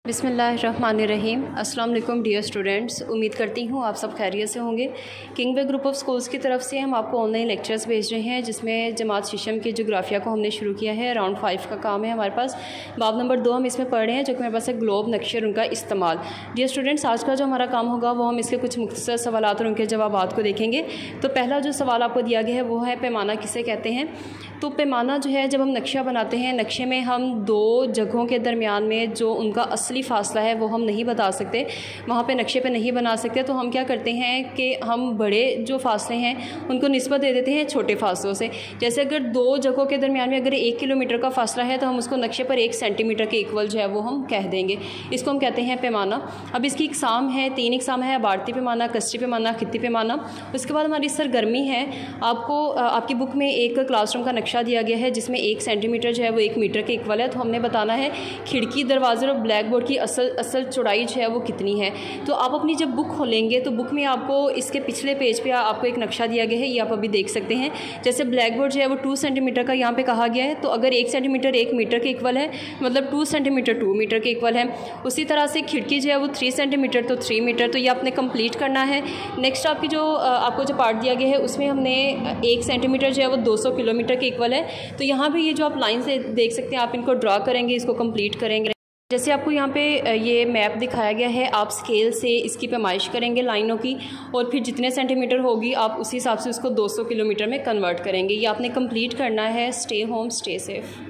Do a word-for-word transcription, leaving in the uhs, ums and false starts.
बिस्मिल्लाहिर्रहमानिर्रहीम। अस्सलाम वालेकुम डियर स्टूडेंट्स, उम्मीद करती हूँ आप सब खैरियत से होंगे। किंगवे ग्रुप ऑफ स्कूल्स की तरफ से हम आपको ऑनलाइन लेक्चर्स भेज रहे हैं, जिसमें जमात शीशम की जोग्राफिया को हमने शुरू किया है। राउंड फाइव का काम है हमारे पास। बाब नंबर दो हम इसमें पढ़ रहे हैं, जो कि मेरे पास है ग्लोब नक्शे और उनका इस्तेमाल। डियर स्टूडेंट्स, आज का जो हमारा काम होगा वो हम इसके कुछ मुख्तसर सवालात और उनके जवाबात को देखेंगे। तो पहला जो सवाल आपको दिया गया है वो है पैमाना किसे कहते हैं। तो पैमाना जो है, जब हम नक्शा बनाते हैं, नक्शे में हम दो जगहों के दरमियान में जो उनका असली फ़ासला है वो हम नहीं बता सकते, वहाँ पे नक्शे पे नहीं बना सकते। तो हम क्या करते हैं कि हम बड़े जो फासले हैं उनको निस्बत दे देते हैं छोटे फासलों से। जैसे अगर दो जगहों के दरमियान में अगर एक किलोमीटर का फासला है तो हम उसको नक्शे पर एक सेंटीमीटर के इक्वल जो है वो हम कह देंगे। इसको हम कहते हैं पैमाना। अब इसकी इकसाम है, तीन इकसाम है, आबारती पैमाना, कस्री पैमाना, खित्ती पैमाना। उसके बाद हमारी सरगर्मी है। आपको आपकी बुक में एक क्लासरूम का नक्शा दिया गया है जिसमें एक सेंटीमीटर जो है वो एक मीटर के इक्वल है। तो हमने बताना है खिड़की, दरवाजे और ब्लैक बोर्ड की असल असल चौड़ाई जो है वो कितनी है। तो आप अपनी जब बुक खोलेंगे तो बुक में आपको इसके पिछले पेज पे आपको एक नक्शा दिया गया है, ये आप अभी देख सकते हैं। जैसे ब्लैक बोर्ड जो है वो टू सेंटीमीटर का यहाँ पे कहा गया है, तो अगर एक सेंटीमीटर एक मीटर के इक्वल है, मतलब टू सेंटीमीटर टू मीटर के इक्वल है। उसी तरह से खिड़की जो है वो थ्री सेंटीमीटर तो थ्री मीटर। तो ये आपने कंप्लीट करना है। नेक्स्ट आपकी जो आपको जो पार्ट दिया गया है उसमें हमने एक सेंटीमीटर जो है वो दो सौ किलोमीटर के इक्वल है। तो यहाँ पे ये जो आप लाइन से देख सकते हैं, आप इनको ड्रा करेंगे, इसको कंप्लीट करेंगे। जैसे आपको यहाँ पे ये मैप दिखाया गया है, आप स्केल से इसकी पैमाइश करेंगे लाइनों की, और फिर जितने सेंटीमीटर होगी आप उसी हिसाब से उसको दो सौ किलोमीटर में कन्वर्ट करेंगे। ये आपने कंप्लीट करना है। Stay home, stay safe.